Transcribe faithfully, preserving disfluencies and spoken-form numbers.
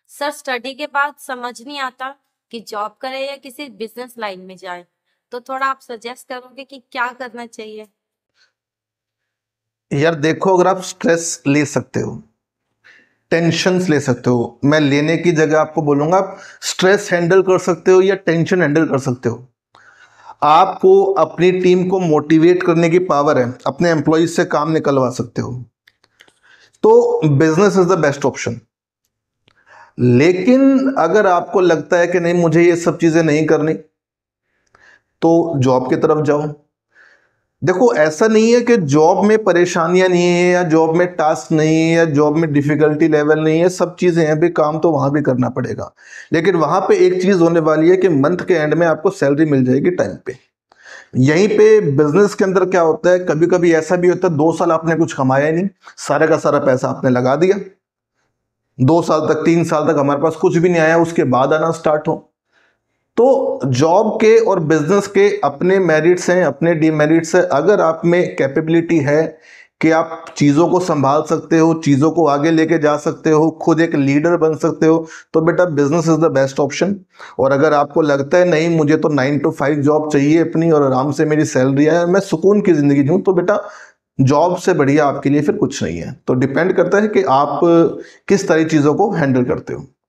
Sir study के बाद समझ नहीं आता कि जॉब करें या किसी बिजनेस लाइन में जाए, तो थोड़ा आप सजेस्ट करोगे कि क्या करना चाहिए। यार देखो, अगर आप स्ट्रेस ले सकते हो, टेंशन ले सकते हो, मैं लेने की जगह आपको बोलूंगा आप स्ट्रेस हैंडल कर सकते हो या टेंशन हैंडल कर सकते हो। आपको अपनी टीम को मोटिवेट करने की पावर है, अपने एम्प्लॉयज से काम निकलवा सकते हो, तो business is the best option. लेकिन अगर आपको लगता है कि नहीं मुझे ये सब चीजें नहीं करनी, तो जॉब की तरफ जाओ। देखो, ऐसा नहीं है कि जॉब में परेशानियां नहीं है या जॉब में टास्क नहीं है या जॉब में डिफिकल्टी लेवल नहीं है, सब चीजें हैं भी, काम तो वहां भी करना पड़ेगा। लेकिन वहां पे एक चीज होने वाली है कि मंथ के एंड में आपको सैलरी मिल जाएगी टाइम पे। यहीं पे बिजनेस के अंदर क्या होता है, कभी कभी ऐसा भी होता है दो साल आपने कुछ कमाया ही नहीं, सारा का सारा पैसा आपने लगा दिया, दो साल तक तीन साल तक हमारे पास कुछ भी नहीं आया, उसके बाद आना स्टार्ट हो। तो जॉब के और बिजनेस के अपने मेरिट्स हैं, अपने डीमेरिट्स हैं। अगर आप में कैपेबिलिटी है कि आप चीज़ों को संभाल सकते हो, चीज़ों को आगे लेके जा सकते हो, खुद एक लीडर बन सकते हो, तो बेटा business is the best option. और अगर आपको लगता है नहीं मुझे तो नाइन टू फाइव जॉब चाहिए अपनी और आराम से मेरी सैलरी है, मैं सुकून की जिंदगी जीऊँ, तो बेटा जॉब से बढ़िया आपके लिए फिर कुछ नहीं है। तो डिपेंड करता है कि आप किस तरह चीज़ों को हैंडल करते हो।